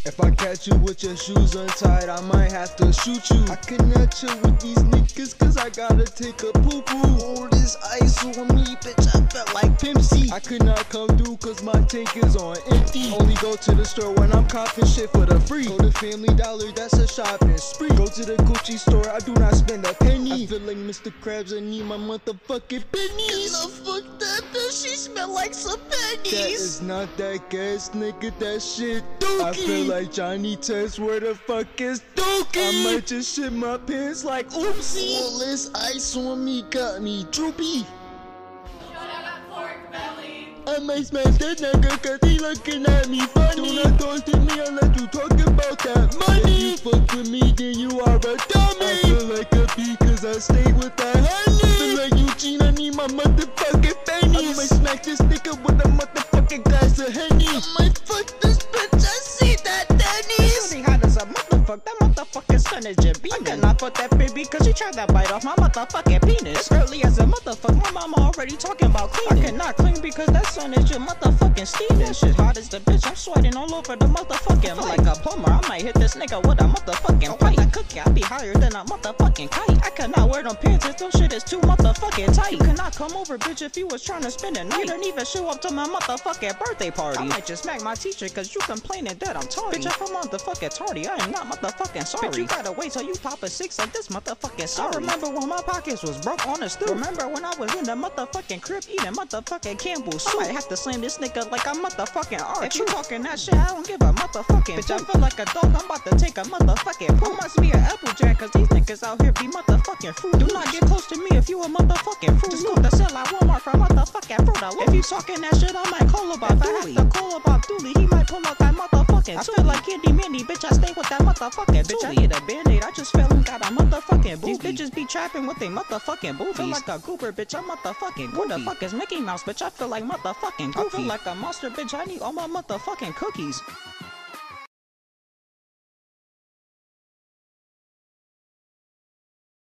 If I catch you with your shoes untied, I might have to shoot you. I cannot chill with these niggas cause I gotta take a poo-poo. All this ice on me, bitch, I felt like Pimp C. I could not come through cause my tank is on empty. Only go to the store when I'm copping shit for the free. Go to Family Dollar, that's a shopping spree. Go to the Gucci store, I do not spend a penny. I feel like Mr. Krabs, I need my motherfucking pennies. Fuck that bitch, she smell like some pennies. That is not that gas, nigga, that shit Dookie. I feel like Johnny Test, where the fuck is Dookie? I might just shit my pants like oopsie. All this ice on me got me droopy. I might smash that nigga cause he looking at me funny. Do not talk to me unless you talk about that money. If you fuck with me then you are a dummy. I feel like a bee cause I stay with that honey. I feel like Eugene, I need my motherfucking pennies. I might smack this nigga with a motherfucking glass of Henny. I might fuck this bitch, I see that Denny's. Shorty hot as a motherfucker, that motherfucking son is just beaming. I cannot fuck that baby cause she tried to bite off my motherfucking penis. As early as a motherfucker, my mama already talking about cleaning. I cannot clean because that son is just motherfucking steaming. That shit hot as the bitch, I'm sweating all over the motherfucking. I feel like a plumber, I might hit this nigga with a motherfucking pipe. Like cookie, I be higher than a motherfucking kite. I cannot wear them pants if them shit is too motherfucking tight. You cannot come over, bitch, if you was trying to spend a night. You don't even show up to my motherfucking birthday party. I might just smack my teacher cause you complaining that I'm tardy. Bitch, I'm motherfucking tardy, I am not motherfucking sorry. Bitch, you gotta wait till you pop a 6 like this motherfucking sorry. I remember when my pockets was broke on the stoop. Remember when I was in the motherfucking crib eating motherfucking Campbell soup. I might have to slam this nigga like I'm motherfucking Archie. If you talking that shit, I don't give a motherfucking bitch, I feel like a dog, I'm about to take a motherfucking poop. Must be an Applejack cause these niggas out here be motherfucking fruit. Do not get close to me if you a motherfucking fruit. Just go to sell at Walmart for motherfucking fruit. If you talking that shit, I might call about Dooley. If I have to call about Dooley, he might pull out that motherfucking I feel like Candy Mandy, bitch, I stay with that motherfucking bitch. I hit a band-aid, I just fell and got a motherfucking booty. These bitches be trapping with they motherfucking boobies. Feel like a goober, bitch, I'm motherfucking goofy. Who the fuck is Mickey Mouse, bitch? I feel like motherfucking goofy. I feel like a monster, bitch, I need all my motherfucking cookies.